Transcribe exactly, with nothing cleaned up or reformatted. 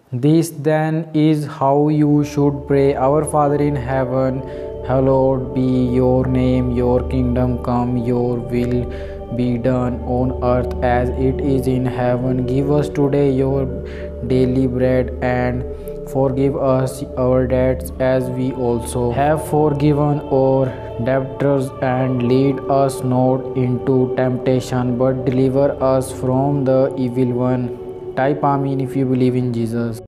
This then is how you should pray. Our Father in heaven, hallowed be your name, your kingdom come, your will be done on earth as it is in heaven. Give us today your daily bread and forgive us our debts as we also have forgiven our debtors, and lead us not into temptation but deliver us from the evil one. Type Amen if you believe in Jesus.